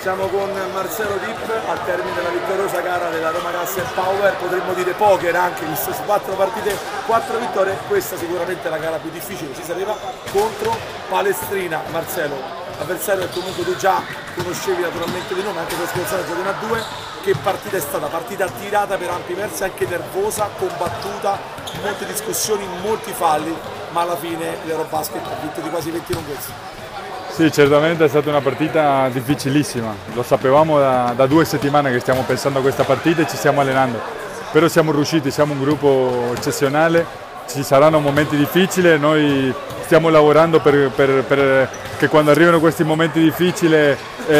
Siamo con Marcelo Dipp al termine della vittoriosa gara della Roma Gas & Power, potremmo dire poker anche, visto su 4 partite, 4 vittorie, questa sicuramente è la gara più difficile, si sapeva, contro Palestrina. Marcelo, avversario che comunque tu già conoscevi naturalmente di nome, anche per scorso giorno a 2, che partita è stata? Partita tirata per ampi versi, anche nervosa, combattuta, molte discussioni, molti falli, ma alla fine l'Eurobasket ha vinto di quasi 20 lunghezze. Sì, certamente è stata una partita difficilissima, lo sapevamo da 2 settimane che stiamo pensando a questa partita e ci stiamo allenando, però siamo riusciti, siamo un gruppo eccezionale, ci saranno momenti difficili, noi stiamo lavorando per che quando arrivano questi momenti difficili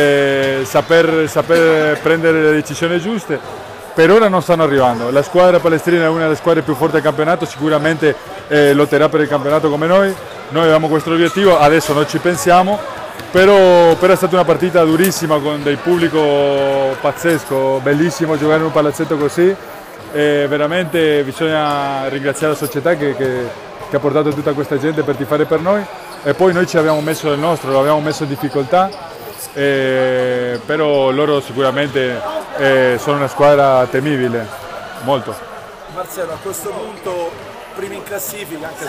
saper prendere le decisioni giuste. Per ora non stanno arrivando, la squadra palestrina è una delle squadre più forti del campionato, sicuramente lotterà per il campionato come noi abbiamo questo obiettivo, adesso non ci pensiamo, però è stata una partita durissima con del pubblico pazzesco, bellissimo giocare in un palazzetto così, e veramente bisogna ringraziare la società che ha portato tutta questa gente per tifare per noi, e poi noi ci abbiamo messo del nostro, l'abbiamo messo in difficoltà, però loro sicuramente sono una squadra temibile, molto. Marcelo, a questo punto primi in classifica, anche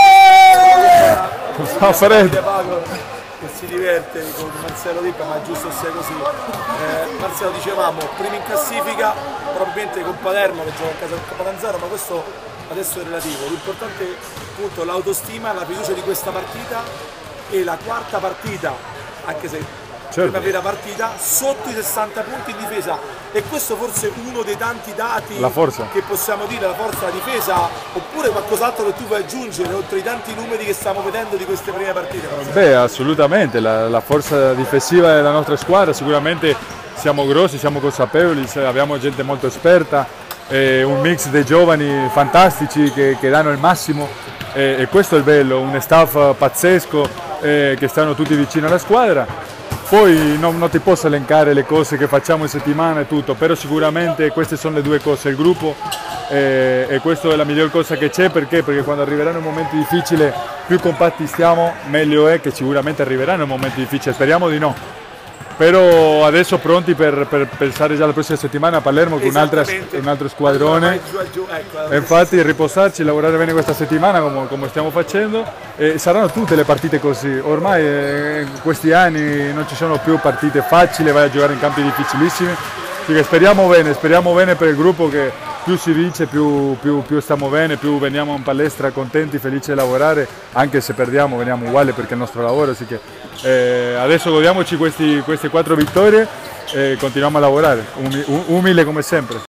se che si diverte con Marcelo Dipp, ma è giusto sia così. Marcelo, dicevamo, primi in classifica, probabilmente con Palermo che gioca a casa del Catanzaro, ma questo adesso è relativo. L'importante è appunto l'autostima, la fiducia di questa partita e la quarta partita, anche se prima vera partita, sotto i 60 punti in difesa, e questo forse è uno dei tanti dati che possiamo dire, la forza della difesa, oppure qualcos'altro che tu vuoi aggiungere oltre i tanti numeri che stiamo vedendo di queste prime partite? Beh, assolutamente, la forza difensiva della nostra squadra, sicuramente siamo grossi, siamo consapevoli, abbiamo gente molto esperta, un mix dei giovani fantastici che danno il massimo, e questo è il bello, un staff pazzesco che stanno tutti vicino alla squadra. Poi non ti posso elencare le cose che facciamo in settimana e tutto, però sicuramente queste sono le due cose, il gruppo, e questa è la miglior cosa che c'è, perché quando arriveranno momenti difficili, più compatti stiamo, meglio è, che sicuramente arriveranno momenti difficili, speriamo di no. Però adesso pronti per pensare già la prossima settimana a Palermo con un altro squadrone, e infatti riposarci, lavorare bene questa settimana come stiamo facendo, e saranno tutte le partite così, ormai in questi anni non ci sono più partite facili, vai a giocare in campi difficilissimi, quindi speriamo bene per il gruppo, che più si vince più stiamo bene, più veniamo in palestra contenti, felici di lavorare, anche se perdiamo veniamo uguali perché è il nostro lavoro, così che adesso godiamoci queste 4 vittorie e continuiamo a lavorare, umile come sempre.